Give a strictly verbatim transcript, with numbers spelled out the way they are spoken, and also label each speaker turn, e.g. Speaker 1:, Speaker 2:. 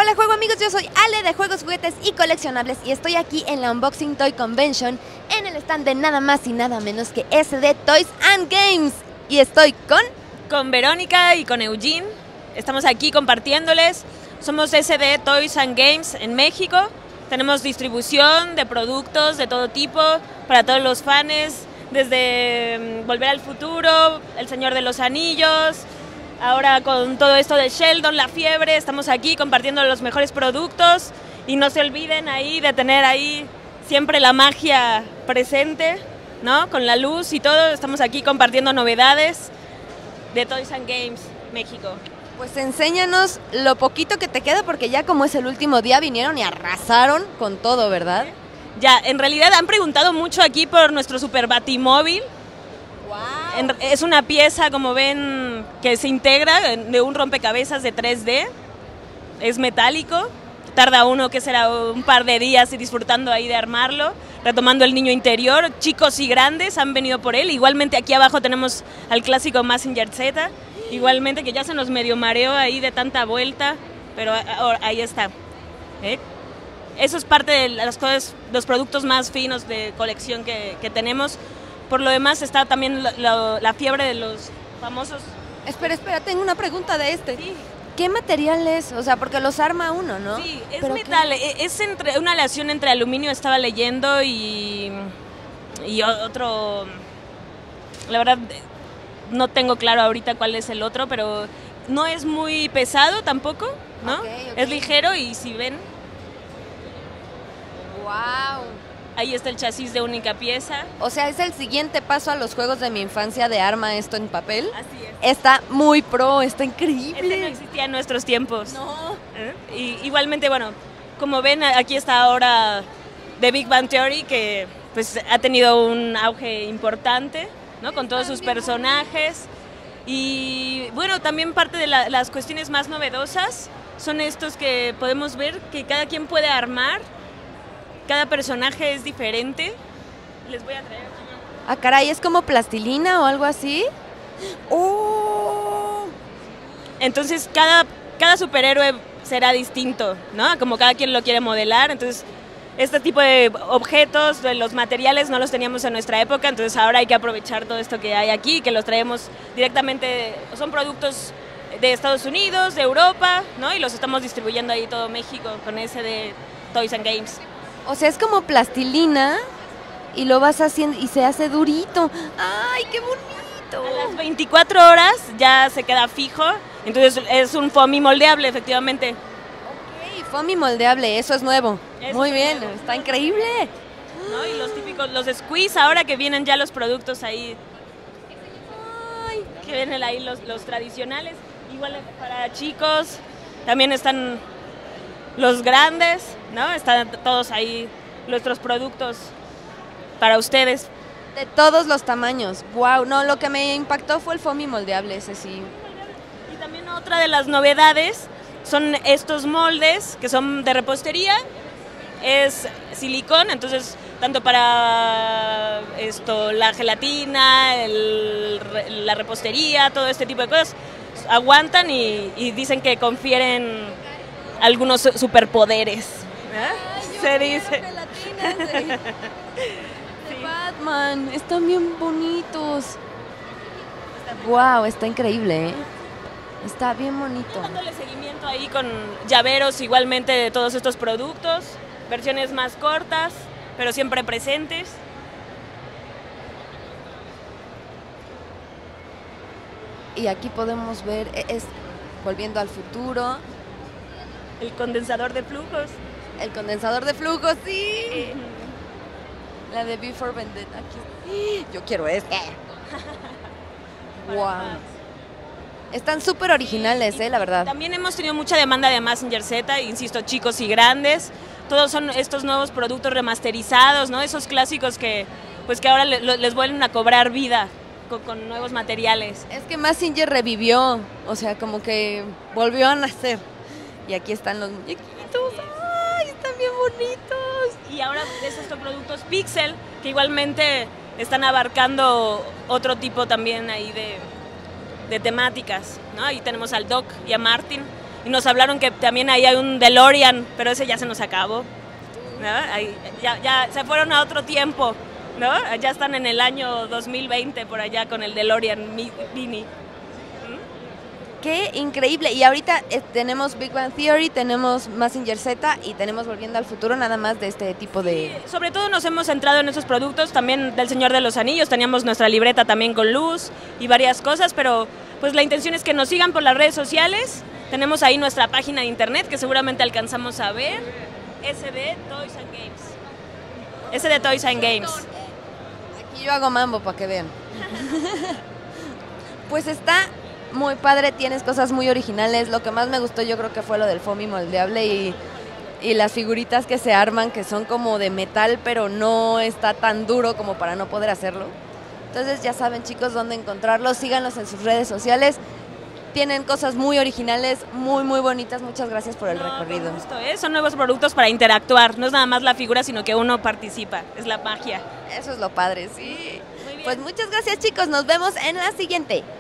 Speaker 1: Hola Juego Amigos, yo soy Ale de Juegos, Juguetes y Coleccionables y estoy aquí en la Unboxing Toy Convention en el stand de nada más y nada menos que S D Toys and Games. Y estoy con...
Speaker 2: Con Verónica y con Eugene. Estamos aquí compartiéndoles. Somos S D Toys and Games en México. Tenemos distribución de productos de todo tipo para todos los fans, desde Volver al Futuro, El Señor de los Anillos. Ahora con todo esto de Sheldon, La Fiebre, estamos aquí compartiendo los mejores productos y no se olviden ahí de tener ahí siempre la magia presente, ¿no? Con la luz y todo, estamos aquí compartiendo novedades de Toys and Games México.
Speaker 1: Pues enséñanos lo poquito que te queda porque ya como es el último día vinieron y arrasaron con todo, ¿verdad?
Speaker 2: Ya, en realidad han preguntado mucho aquí por nuestro Super Batimóvil.
Speaker 1: Wow.
Speaker 2: Es una pieza, como ven, que se integra de un rompecabezas de tres D. Es metálico. Tarda uno, que será un par de días disfrutando ahí de armarlo, retomando el niño interior. Chicos y grandes han venido por él. Igualmente aquí abajo tenemos al clásico Mazinger Z. Igualmente que ya se nos medio mareó ahí de tanta vuelta, pero ahí está. ¿Eh? Eso es parte de las cosas, los productos más finos de colección que, que tenemos. Por lo demás está también la, la, la fiebre de los famosos.
Speaker 1: Espera, espera, tengo una pregunta de este.
Speaker 2: Sí.
Speaker 1: ¿Qué material es? O sea, porque los arma uno, ¿no?
Speaker 2: Sí, es
Speaker 1: ¿Pero
Speaker 2: metal,
Speaker 1: qué?
Speaker 2: es entre, una aleación entre aluminio, estaba leyendo, y, y otro, la verdad no tengo claro ahorita cuál es el otro, pero no es muy pesado tampoco, ¿no?
Speaker 1: Okay, okay.
Speaker 2: Es ligero y si ven,
Speaker 1: Wow.
Speaker 2: ahí está el chasis de única pieza.
Speaker 1: O sea, es el siguiente paso a los juegos de mi infancia de arma esto en papel.
Speaker 2: Así es.
Speaker 1: Está muy pro, está increíble.
Speaker 2: Este no existía en nuestros tiempos.
Speaker 1: No.
Speaker 2: ¿Eh? Y igualmente, bueno, como ven, aquí está ahora The Big Bang Theory, que pues ha tenido un auge importante, ¿no? Con todos sus personajes. Y bueno, también parte de la, las cuestiones más novedosas son estos que podemos ver que cada quien puede armar. Cada personaje es diferente. Les voy a traer aquí.
Speaker 1: Ah, caray, ¿es como plastilina o algo así? ¡Oh!
Speaker 2: Entonces cada, cada superhéroe será distinto, ¿no? Como cada quien lo quiere modelar. Entonces este tipo de objetos, de los materiales no los teníamos en nuestra época, entonces ahora hay que aprovechar todo esto que hay aquí, que los traemos directamente, son productos de Estados Unidos, de Europa, ¿no? Y los estamos distribuyendo ahí todo México con ese de Toys and Games.
Speaker 1: O sea, es como plastilina y lo vas haciendo y se hace durito. ¡Ay, qué bonito!
Speaker 2: A las veinticuatro horas ya se queda fijo, entonces es un foamy moldeable, efectivamente.
Speaker 1: Ok, foamy moldeable, eso es nuevo.
Speaker 2: Eso
Speaker 1: Muy
Speaker 2: es
Speaker 1: bien,
Speaker 2: nuevo.
Speaker 1: está increíble.
Speaker 2: ¿No? Y los típicos, los squeeze, ahora que vienen ya los productos ahí,
Speaker 1: Ay,
Speaker 2: que vienen ahí los, los tradicionales, igual para chicos, también están los grandes, ¿no? Están todos ahí nuestros productos para ustedes.
Speaker 1: de todos los tamaños. Wow, no, lo que me impactó fue el foamy moldeable, ese sí.
Speaker 2: Y también otra de las novedades son estos moldes que son de repostería, es silicón, entonces tanto para esto, la gelatina, el, la repostería, todo este tipo de cosas, aguantan y, y dicen que confieren algunos superpoderes. ¿Eh? Se dice.
Speaker 1: De Batman, están bien bonitos. Wow, está increíble, ¿eh? Está bien bonito.
Speaker 2: Dándole seguimiento ahí con llaveros igualmente de todos estos productos, versiones más cortas, pero siempre presentes.
Speaker 1: Y aquí podemos ver, es Volviendo al Futuro,
Speaker 2: El condensador de flujos.
Speaker 1: el condensador de flujos, sí. La de Before Vendetta. Aquí. Yo quiero este. Wow. Están súper originales, eh, la verdad.
Speaker 2: También hemos tenido mucha demanda de Mazinger Z, insisto, chicos y grandes. Todos son estos nuevos productos remasterizados, ¿no? Esos clásicos que, pues que ahora le, les vuelven a cobrar vida con, con nuevos materiales.
Speaker 1: Es que Mazinger revivió, o sea, como que volvió a nacer. Y aquí están los muñequitos. ¡Ay, están bien bonitos!
Speaker 2: Y ahora es estos productos Pixel, que igualmente están abarcando otro tipo también ahí de, de temáticas, ¿no? Ahí tenemos al Doc y a Martin. y nos hablaron que también ahí hay un DeLorean, pero ese ya se nos acabó, ¿no? Ahí, ya, ya se fueron a otro tiempo, ¿no? Ya están en el año dos mil veinte por allá con el DeLorean Mini.
Speaker 1: ¡Qué increíble! Y ahorita eh, tenemos Big Bang Theory, tenemos Mazinger Z y tenemos Volviendo al Futuro, nada más de este tipo de...
Speaker 2: Sí, sobre todo nos hemos centrado en esos productos, también del Señor de los Anillos, teníamos nuestra libreta también con luz y varias cosas, pero pues la intención es que nos sigan por las redes sociales, tenemos ahí nuestra página de internet que seguramente alcanzamos a ver, S D Toys and Games. S D Toys and Games.
Speaker 1: Aquí yo hago mambo para que vean. Pues está... muy padre, tienes cosas muy originales. Lo que más me gustó yo creo que fue lo del foamy moldeable y, y las figuritas que se arman, que son como de metal, pero no está tan duro como para no poder hacerlo. Entonces ya saben, chicos, dónde encontrarlos. Síganlos en sus redes sociales. Tienen cosas muy originales, muy, muy bonitas. Muchas gracias por el
Speaker 2: no,
Speaker 1: recorrido.
Speaker 2: Justo, ¿eh? Son nuevos productos para interactuar. No es nada más la figura, sino que uno participa. Es la magia.
Speaker 1: Eso es lo padre, sí. Muy bien. Pues muchas gracias, chicos. Nos vemos en la siguiente.